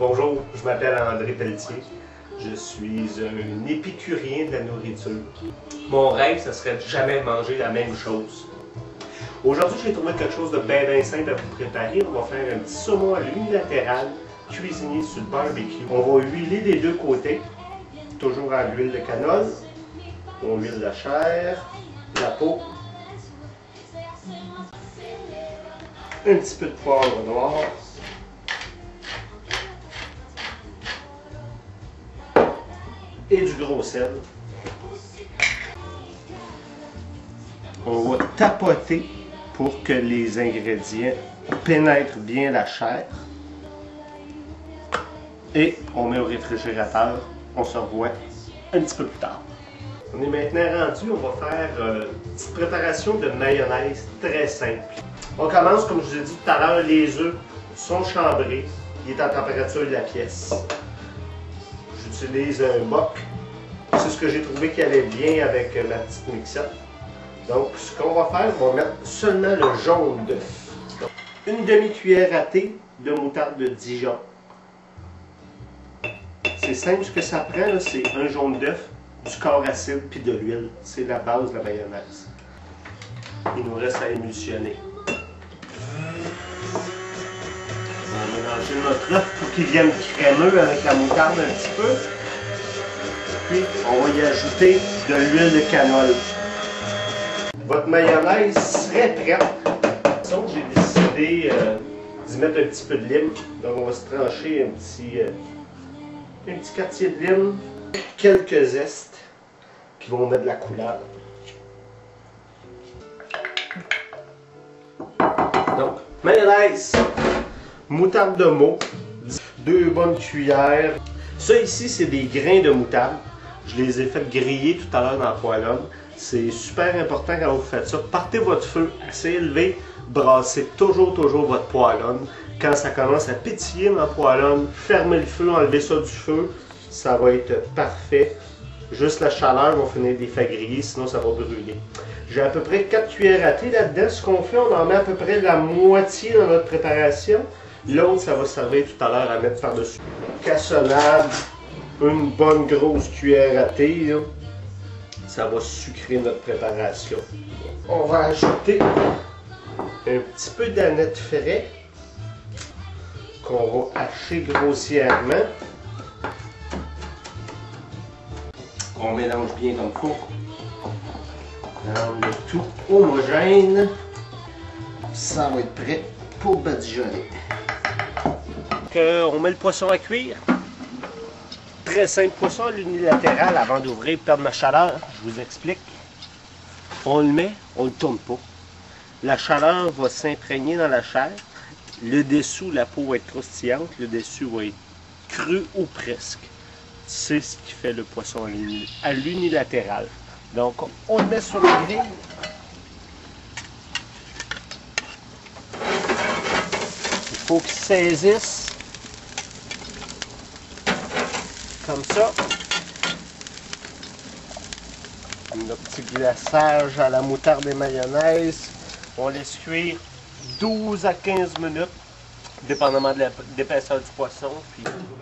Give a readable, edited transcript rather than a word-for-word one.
Bonjour, je m'appelle André Pelletier. Je suis un épicurien de la nourriture. Mon rêve, ce serait de jamais manger la même chose. Aujourd'hui, j'ai trouvé quelque chose de bien simple à vous préparer. On va faire un petit saumon à l'unilatéral, cuisiné sur le barbecue. On va huiler des deux côtés, toujours à l'huile de canola. On huile la chair, la peau, un petit peu de poivre noir, et du gros sel. On va tapoter pour que les ingrédients pénètrent bien la chair. Et on met au réfrigérateur. On se revoit un petit peu plus tard. On est maintenant rendu, on va faire une petite préparation de mayonnaise très simple. On commence, comme je vous ai dit tout à l'heure, les œufs sont chambrés. Il est en température de la pièce. J'utilise un boc. C'est ce que j'ai trouvé qui allait bien avec ma petite mixette. Donc, ce qu'on va faire, on va mettre seulement le jaune d'œuf. Une demi-cuillère à thé de moutarde de Dijon. C'est simple, ce que ça prend, c'est un jaune d'œuf, du corps acide puis de l'huile. C'est la base de la mayonnaise. Il nous reste à émulsionner. On va mélanger notre œuf pour qu'il vienne crémeux avec la moutarde un petit peu. Puis, on va y ajouter de l'huile de canola. Votre mayonnaise serait prête. Donc, j'ai décidé d'y mettre un petit peu de lime. Donc, on va se trancher un petit quartier de lime. Quelques zestes qui vont mettre de la couleur. Donc, mayonnaise, moutarde de Meaux, 2 bonnes cuillères. Ça ici, c'est des grains de moutarde. Je les ai fait griller tout à l'heure dans la poêlonne. C'est super important quand vous faites ça. Partez votre feu assez élevé, brassez toujours votre poêlonne. Quand ça commence à pétiller dans la poêlonne, fermez le feu, enlevez ça du feu. Ça va être parfait. Juste la chaleur va finir de les faire griller, sinon ça va brûler. J'ai à peu près 4 cuillères à thé là-dedans. Ce qu'on fait, on en met à peu près la moitié dans notre préparation. L'autre, ça va servir tout à l'heure à mettre par-dessus. Cassonade, une bonne grosse cuillère à thé. Là. Ça va sucrer notre préparation. On va ajouter un petit peu d'aneth frais qu'on va hacher grossièrement. On mélange bien comme il faut. On met tout homogène. Ça va être prêt pour badigeonner. On met le poisson à cuire. Très simple, poisson à l'unilatéral avant d'ouvrir, perdre ma chaleur. Je vous explique. On le met, on ne le tourne pas. La chaleur va s'imprégner dans la chair. Le dessous, la peau va être croustillante. Le dessus va être cru ou presque. C'est ce qui fait le poisson à l'unilatéral. Donc, on le met sur le grill. Il faut qu'il saisisse. Comme ça. Notre petit glaçage à la moutarde et mayonnaise. On laisse cuire 12 à 15 minutes, dépendamment de l'épaisseur du poisson. Puis